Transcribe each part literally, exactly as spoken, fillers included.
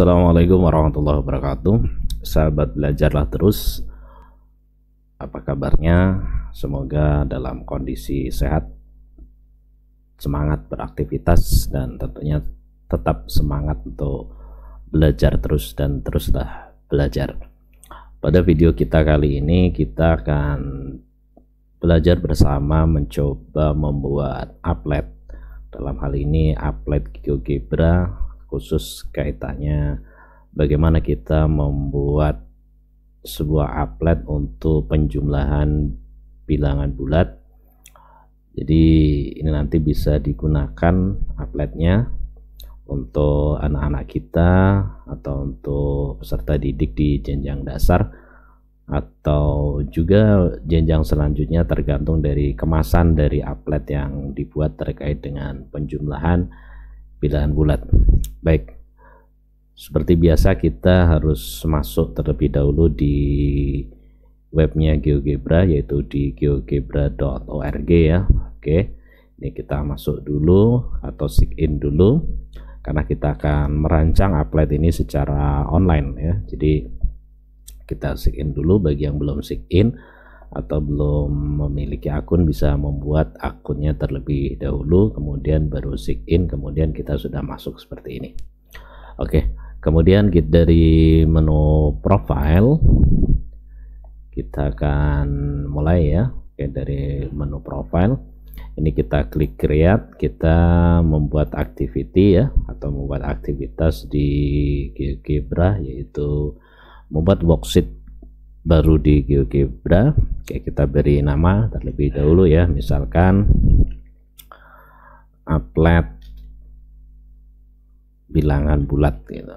Assalamualaikum warahmatullahi wabarakatuh. Sahabat belajarlah terus. Apa kabarnya? Semoga dalam kondisi sehat, semangat beraktivitas, dan tentunya tetap semangat untuk belajar terus dan teruslah belajar. Pada video kita kali ini kita akan belajar bersama mencoba membuat applet. Dalam hal ini applet GeoGebra, khusus kaitannya bagaimana kita membuat sebuah applet untuk penjumlahan bilangan bulat. Jadi ini nanti bisa digunakan appletnya untuk anak-anak kita atau untuk peserta didik di jenjang dasar atau juga jenjang selanjutnya, tergantung dari kemasan dari applet yang dibuat terkait dengan penjumlahan bilangan bulat. Baik, seperti biasa kita harus masuk terlebih dahulu di webnya GeoGebra, yaitu di geogebra dot org ya. Oke, ini kita masuk dulu atau sign in dulu karena kita akan merancang applet ini secara online ya. Jadi kita sign in dulu. Bagi yang belum sign in atau belum memiliki akun, bisa membuat akunnya terlebih dahulu, kemudian baru sign in, kemudian kita sudah masuk seperti ini. Oke, kemudian kita dari menu profile kita akan mulai ya. Oke, dari menu profile ini kita klik create, kita membuat activity ya, atau membuat aktivitas di GeoGebra, yaitu membuat worksheet baru di GeoGebra. Oke, kita beri nama terlebih dahulu ya, misalkan applet bilangan bulat gitu.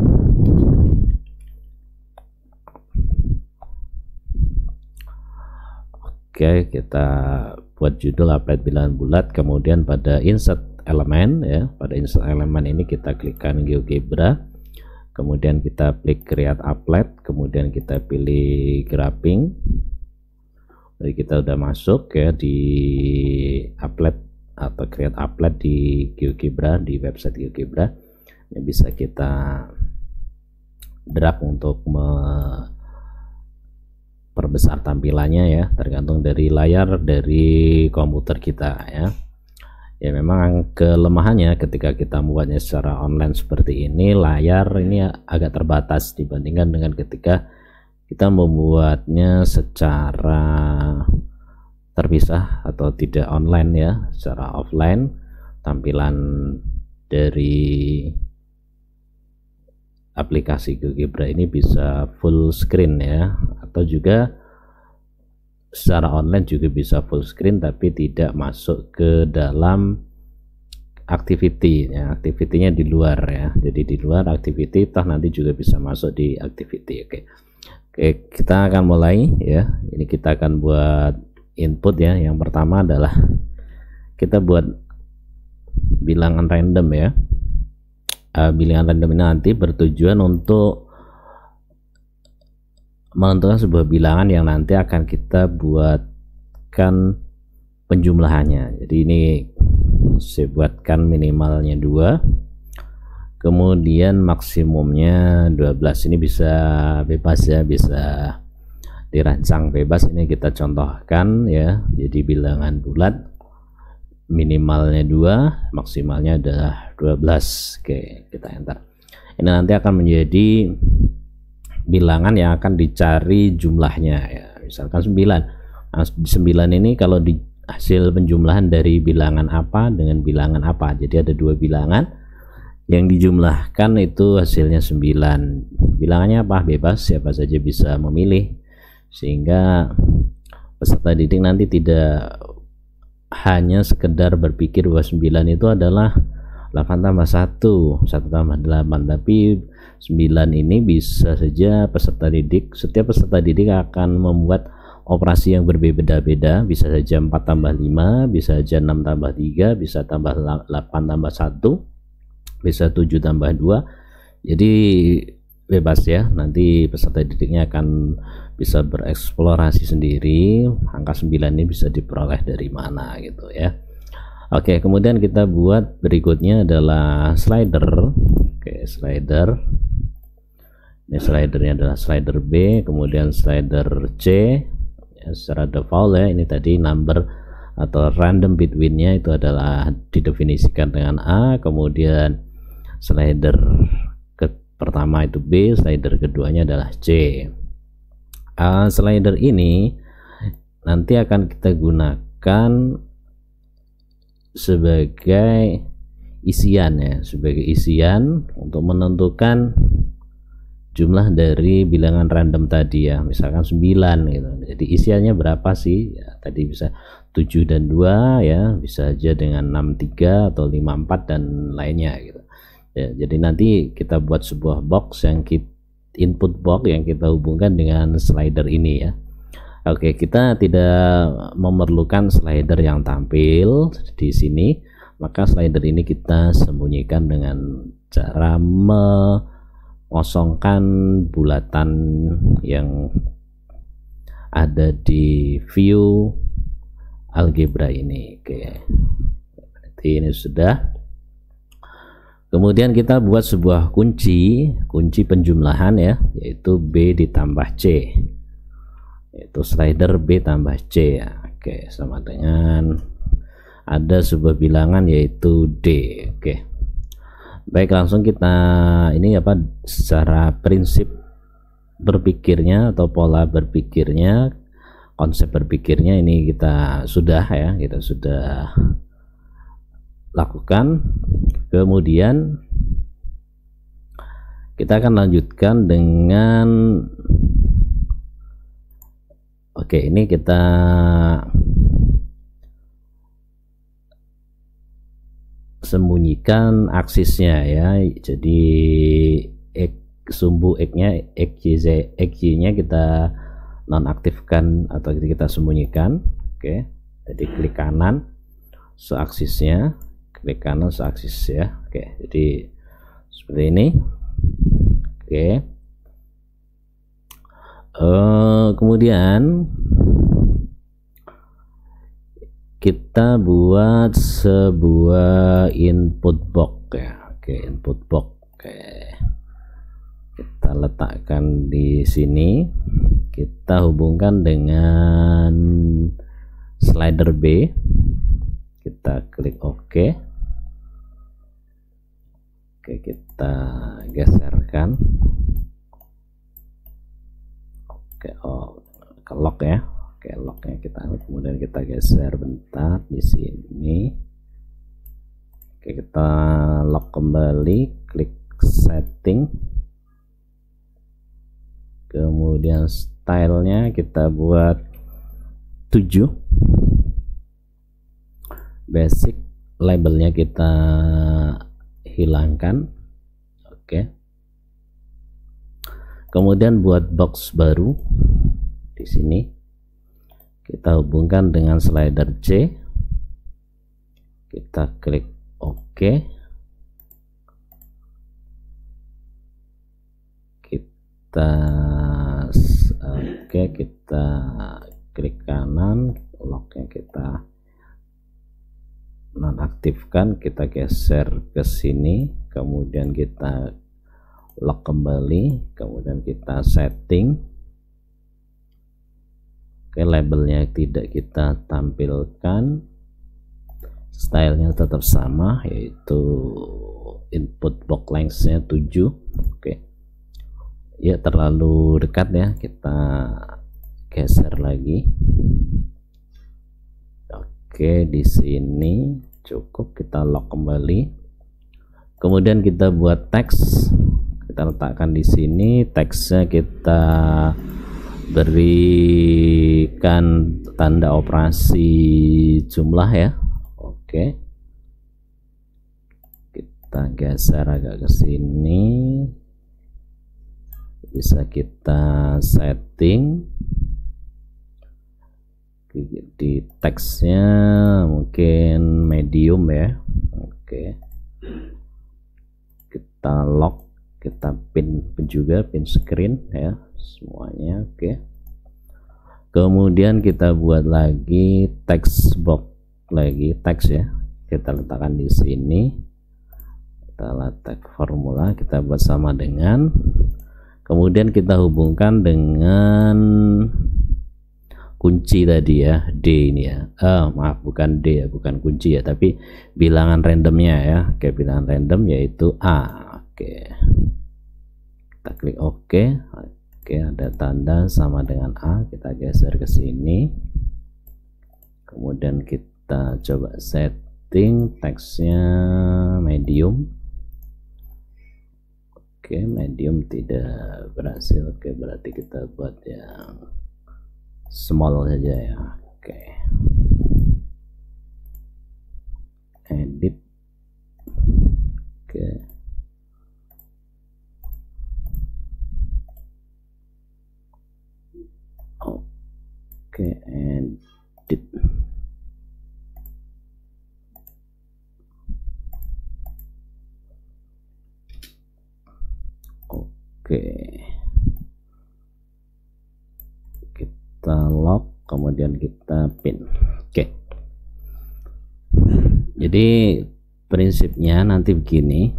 Oke, kita buat judul applet bilangan bulat, kemudian pada insert elemen ya, pada insert elemen ini kita klikkan GeoGebra, kemudian kita klik create applet, kemudian kita pilih graphing. Jadi kita udah masuk ya di applet atau create applet di GeoGebra, di website GeoGebra. Ini bisa kita drag untuk memperbesar tampilannya ya, tergantung dari layar dari komputer kita ya. Ya, memang kelemahannya ketika kita membuatnya secara online seperti ini, layar ini agak terbatas dibandingkan dengan ketika kita membuatnya secara terpisah atau tidak online ya, secara offline. Tampilan dari aplikasi GeoGebra ini bisa full screen ya, atau juga secara online juga bisa full screen tapi tidak masuk ke dalam activity ya, activity-nya di luar ya. Jadi di luar activity, toh nanti juga bisa masuk di activity. Oke. Oke, kita akan mulai ya. Ini kita akan buat input ya. Yang pertama adalah kita buat bilangan random ya. Uh, bilangan random ini nanti bertujuan untuk menentukan sebuah bilangan yang nanti akan kita buatkan penjumlahannya. Jadi ini saya buatkan minimalnya dua, kemudian maksimumnya dua belas. Ini bisa bebas ya, bisa dirancang bebas. Ini kita contohkan ya. Jadi bilangan bulat minimalnya dua, maksimalnya adalah dua belas. Oke, kita enter. Ini nanti akan menjadi bilangan yang akan dicari jumlahnya ya, misalkan sembilan. Nah, sembilan ini kalau di hasil penjumlahan dari bilangan apa dengan bilangan apa, jadi ada dua bilangan yang dijumlahkan, itu hasilnya sembilan. Bilangannya apa? Bebas, siapa saja bisa memilih, sehingga peserta didik nanti tidak hanya sekedar berpikir bahwa sembilan itu adalah delapan tambah satu, satu tambah delapan, tapi sembilan ini bisa saja peserta didik, setiap peserta didik akan membuat operasi yang berbeda-beda. Bisa saja empat tambah lima, bisa saja enam tambah tiga, bisa tambah delapan tambah satu, bisa tujuh tambah dua. Jadi bebas ya, nanti peserta didiknya akan bisa bereksplorasi sendiri angka sembilan ini bisa diperoleh dari mana gitu ya. Oke, kemudian kita buat berikutnya adalah slider. Oke, slider Ini slidernya adalah slider B, kemudian slider C ya, secara default ya, ini tadi number atau random between-nya itu adalah didefinisikan dengan A, kemudian slider ke pertama itu B, slider keduanya adalah C. Uh, slider ini nanti akan kita gunakan sebagai isian ya, sebagai isian untuk menentukan jumlah dari bilangan random tadi ya, misalkan sembilan gitu. Jadi isiannya berapa sih ya, tadi bisa tujuh dan dua ya, bisa aja dengan enam tiga atau lima empat dan lainnya gitu ya. Jadi nanti kita buat sebuah box yang kita, input box yang kita hubungkan dengan slider ini ya. Oke, kita tidak memerlukan slider yang tampil di sini, maka slider ini kita sembunyikan dengan cara mengosongkan bulatan yang ada di view algebra ini. Oke, berarti ini sudah. Kemudian kita buat sebuah kunci, kunci penjumlahan ya, yaitu B ditambah C, yaitu slider B tambah C ya. Oke, sama dengan ada sebuah bilangan yaitu D. Oke, baik, langsung kita ini apa secara prinsip berpikirnya atau pola berpikirnya, konsep berpikirnya ini kita sudah ya, kita sudah lakukan. Kemudian kita akan lanjutkan dengan oke, ini kita sembunyikan aksisnya ya. Jadi X, sumbu X-nya X Y Z, X Y-nya kita nonaktifkan atau kita sembunyikan. Oke, jadi klik kanan seaksisnya, klik kanan seaksis ya. Oke, jadi seperti ini. Oke, uh, kemudian kita buat sebuah input box ya. Oke, input box. Oke, kita letakkan di sini, kita hubungkan dengan slider B, kita klik OK. Oke, kita geserkan. Oke, oh, ke lock ya. Oke, locknya kita kemudian kita geser bentar di sini. Oke, kita lock kembali, klik setting, kemudian stylenya kita buat tujuh, basic, labelnya kita hilangkan. Oke, kemudian buat box baru di sini, kita hubungkan dengan slider C, kita klik OK, kita oke okay, kita klik kanan, locknya kita nonaktifkan, kita geser ke sini, kemudian kita lock kembali, kemudian kita setting. Oke, labelnya tidak kita tampilkan, stylenya tetap sama, yaitu input box length-nya tujuh. Oke, ya terlalu dekat ya, kita geser lagi. Oke, di sini cukup, kita lock kembali. Kemudian kita buat teks, kita letakkan di sini, teksnya kita berikan tanda operasi jumlah ya. Oke, kita geser agak ke sini, bisa kita setting di teksnya mungkin medium ya. Oke, kita lock, kita pin juga, pin screen ya semuanya. Oke, kemudian kita buat lagi text box lagi, teks ya, kita letakkan di sini, kita letak formula, kita buat sama dengan, kemudian kita hubungkan dengan kunci tadi ya, D ini ya. Oh, maaf, bukan D ya, bukan kunci ya, tapi bilangan randomnya ya. Oke, bilangan random yaitu A. Oke, kita klik OK. Oke, ada tanda sama dengan A, kita geser ke sini. Kemudian kita coba setting teksnya medium. Oke, medium tidak berhasil. Oke, berarti kita buat yang small saja ya. Oke, edit. Oke, oke, edit. Oke, kita lock, kemudian kita pin. Oke, jadi prinsipnya nanti begini.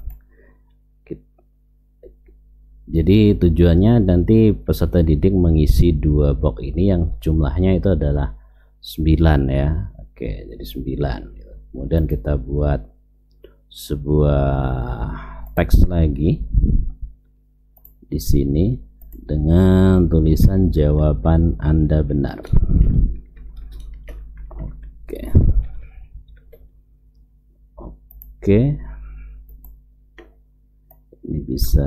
Jadi tujuannya nanti peserta didik mengisi dua box ini yang jumlahnya itu adalah sembilan ya. Oke, jadi sembilan. Kemudian kita buat sebuah teks lagi di sini dengan tulisan jawaban Anda benar. Oke. Oke. Ini bisa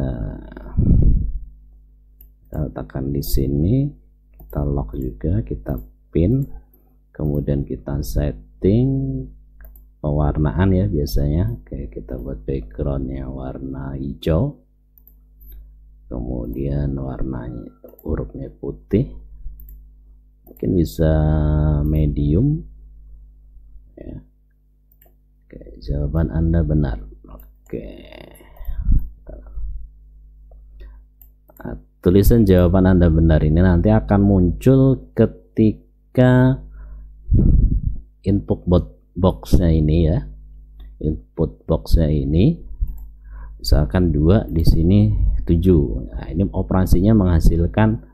kita letakkan di sini, kita lock juga, kita pin, kemudian kita setting pewarnaan ya biasanya. Oke, kita buat backgroundnya warna hijau, kemudian warnanya hurufnya putih, mungkin bisa medium ya. Oke, jawaban Anda benar. Oke, nah, tulisan jawaban Anda benar ini nanti akan muncul ketika input boxnya ini ya, input boxnya ini misalkan dua, di sini tujuh. Nah, ini operasinya menghasilkan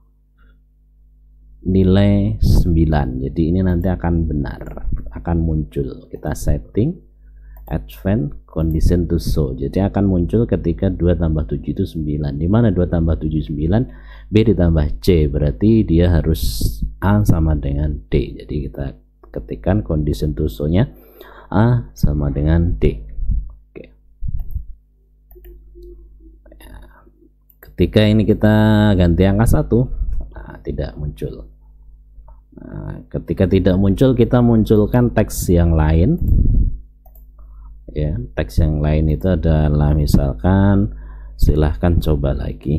nilai sembilan. Jadi ini nanti akan benar, akan muncul. Kita setting advance condition to show. Jadi akan muncul ketika dua tambah tujuh itu sembilan. Di mana dua tambah tujuh sembilan, B ditambah C, berarti dia harus A sama dengan D. Jadi kita ketikkan condition to show-nya A sama dengan D. Oke. Ketika ini kita ganti angka satu, nah, tidak muncul. Nah, ketika tidak muncul, kita munculkan teks yang lain. Ya, teks yang lain itu adalah misalkan silahkan coba lagi,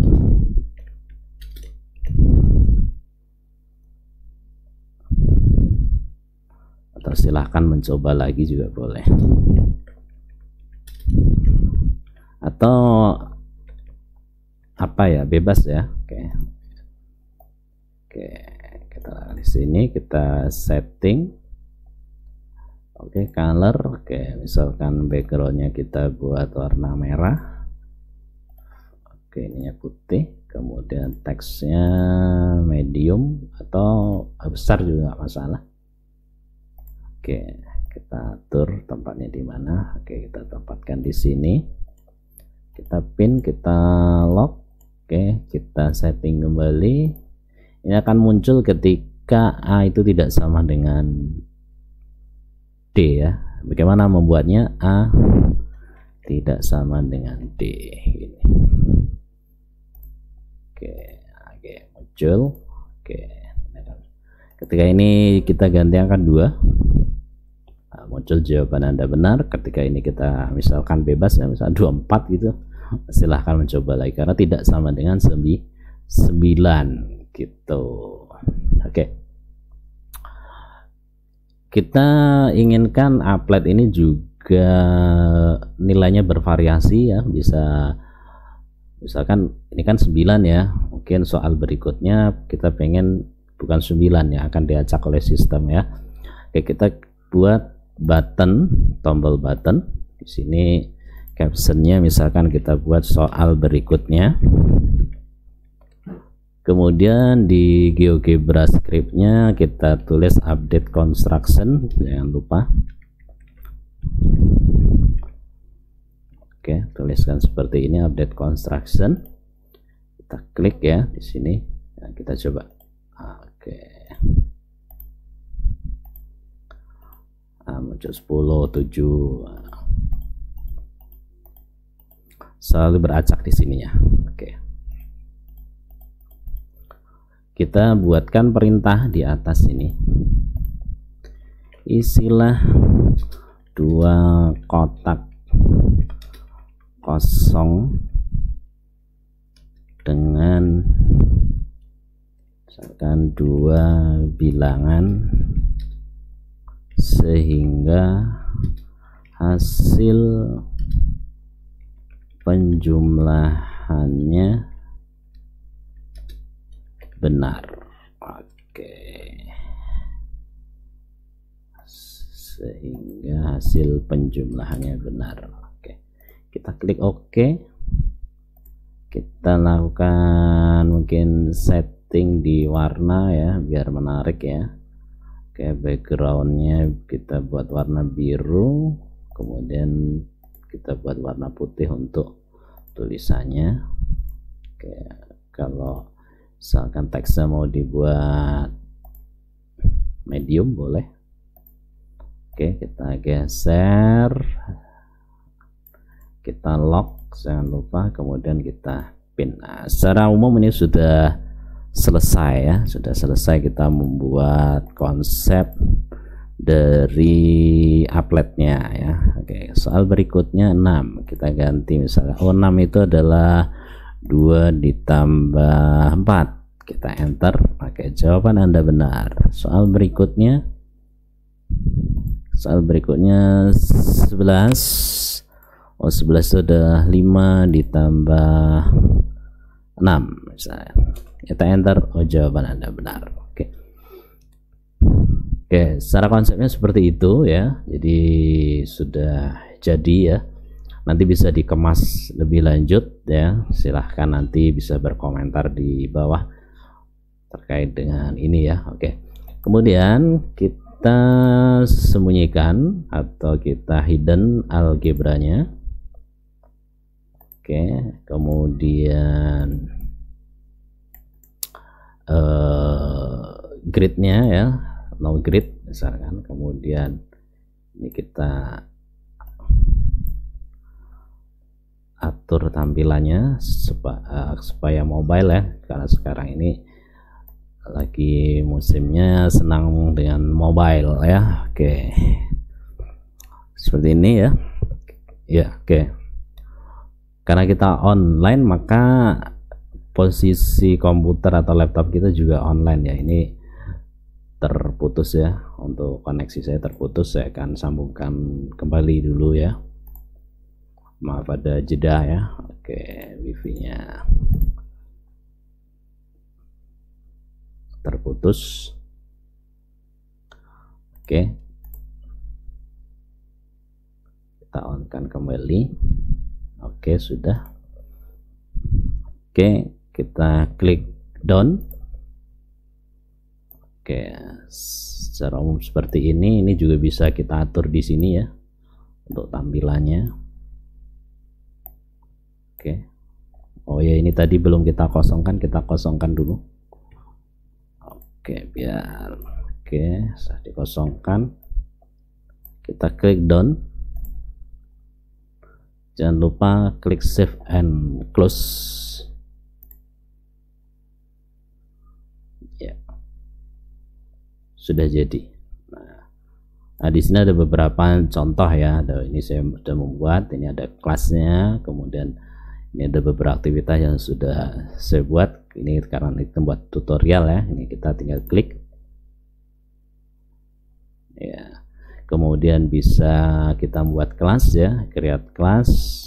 atau silahkan mencoba lagi juga boleh, atau apa ya, bebas ya. Oke, oke, kita di sini kita setting. Oke, okay, color. Oke, okay, misalkan backgroundnya kita buat warna merah. Oke, okay, ininya putih. Kemudian teksnya medium atau besar juga nggak masalah. Oke, okay, kita atur tempatnya di mana. Oke, okay, kita tempatkan di sini. Kita pin, kita lock. Oke, okay, kita setting kembali. Ini akan muncul ketika A itu tidak sama dengan D ya. Bagaimana membuatnya? A tidak sama dengan D. Ini. Oke, oke, muncul. Oke. Ketika ini kita ganti angka dua, nah, muncul jawaban Anda benar. Ketika ini kita misalkan bebas ya, misal dua puluh empat gitu, silahkan mencoba lagi karena tidak sama dengan sembilan gitu. Oke. Kita inginkan applet ini juga nilainya bervariasi ya, bisa misalkan ini kan sembilan ya, mungkin soal berikutnya kita pengen bukan sembilan ya, akan diacak oleh sistem ya. Oke, kita buat button, tombol button. Di sini captionnya misalkan kita buat soal berikutnya. Kemudian di GeoGebra scriptnya kita tulis update construction, jangan lupa. Oke, tuliskan seperti ini, update construction. Kita klik ya di sini. Nah, kita coba. Oke. Nah, muncul sepuluh, tujuh. Selalu beracak di sini ya. Oke. Kita buatkan perintah di atas ini. Isilah dua kotak kosong dengan misalkan dua bilangan sehingga hasil penjumlahannya benar. Oke, sehingga hasil penjumlahannya benar. Oke, kita klik OK. Kita lakukan mungkin setting di warna ya biar menarik ya. Oke, backgroundnya kita buat warna biru, kemudian kita buat warna putih untuk tulisannya. Oke, kalau misalkan teksnya mau dibuat medium boleh. Oke, kita geser, kita lock, jangan lupa, kemudian kita pin. Nah, secara umum ini sudah selesai ya, sudah selesai kita membuat konsep dari appletnya ya. Oke, soal berikutnya enam, kita ganti misalnya, oh enam itu adalah dua ditambah empat, kita enter. Oke, jawaban Anda benar. Soal berikutnya soal berikutnya sebelas. Oh, sebelas itu adalah lima ditambah enam misalnya. Kita enter, oh jawaban Anda benar. Oke. Oke, secara konsepnya seperti itu ya. Jadi sudah jadi ya. Nanti bisa dikemas lebih lanjut ya, silahkan nanti bisa berkomentar di bawah terkait dengan ini ya. Oke, kemudian kita sembunyikan atau kita hidden algebranya. Oke, kemudian uh, gridnya ya, no grid misalkan. Kemudian ini kita atur tampilannya supaya, supaya mobile ya, karena sekarang ini lagi musimnya senang dengan mobile ya. Oke, seperti ini ya. Ya, oke. Karena kita online maka posisi komputer atau laptop kita juga online ya. Ini terputus ya, untuk koneksi saya terputus. Saya akan sambungkan kembali dulu ya. Maaf ada jeda ya. Oke, wifi-nya terputus. Oke, kita on-kan kembali. Oke, sudah. Oke, kita klik done. Oke, secara umum seperti ini. Ini juga bisa kita atur di sini ya untuk tampilannya. Oke. Oh ya, ini tadi belum kita kosongkan, kita kosongkan dulu. Oke, biar oke, sudah dikosongkan. Kita klik done. Jangan lupa klik save and close. Ya. Sudah jadi. Nah, nah di sini ada beberapa contoh ya. Ada, ini saya sudah membuat, ini ada kelasnya, kemudian ini ada beberapa aktivitas yang sudah saya buat. Ini karena itu buat tutorial ya. Ini kita tinggal klik. Ya. Kemudian bisa kita buat kelas ya, create kelas.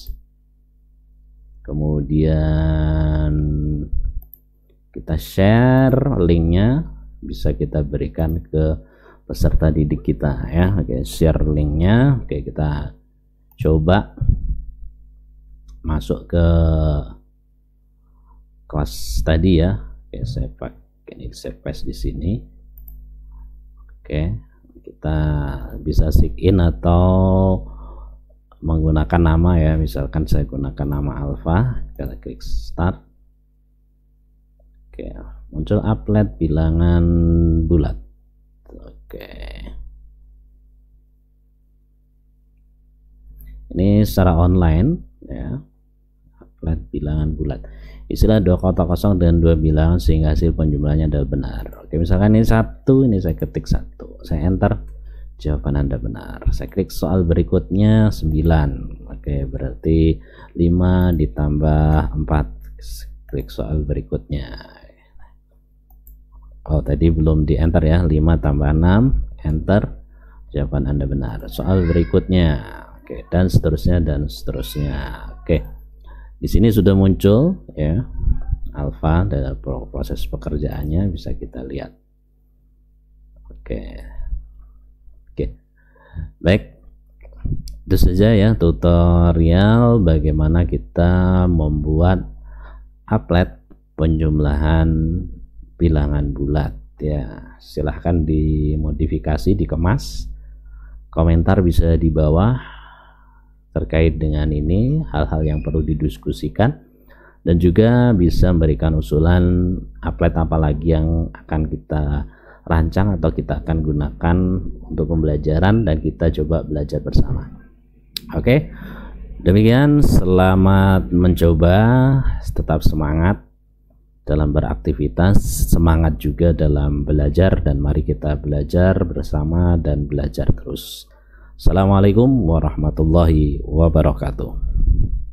Kemudian kita share linknya, bisa kita berikan ke peserta didik kita ya. Oke, share linknya. Oke, kita coba. masuk ke kelas tadi ya. Oke, saya pakai ini, saya paste di sini. Oke, kita bisa sign in atau menggunakan nama ya, misalkan saya gunakan nama Alfa, kita klik start. Oke, muncul applet bilangan bulat. Oke, ini secara online ya, applet bilangan bulat, istilah dua kotak kosong dan dua bilangan sehingga hasil penjumlahannya adalah benar. Oke, misalkan ini satu, ini saya ketik satu, saya enter, jawaban Anda benar. Saya klik soal berikutnya sembilan. Oke, berarti lima ditambah empat. Klik soal berikutnya. Oh, tadi belum di enter ya. lima tambah enam, enter, jawaban Anda benar. Soal berikutnya. Oke, dan seterusnya dan seterusnya. Oke, di sini sudah muncul ya alfa dalam proses pekerjaannya, bisa kita lihat. Oke, oke, baik, itu saja ya tutorial bagaimana kita membuat applet penjumlahan bilangan bulat ya. Silahkan dimodifikasi, dikemas, komentar bisa di bawah terkait dengan ini, hal-hal yang perlu didiskusikan, dan juga bisa memberikan usulan applet apa lagi yang akan kita rancang atau kita akan gunakan untuk pembelajaran dan kita coba belajar bersama. Oke, demikian, selamat mencoba, tetap semangat dalam beraktivitas, semangat juga dalam belajar, dan mari kita belajar bersama dan belajar terus. Assalamualaikum warahmatullahi wabarakatuh.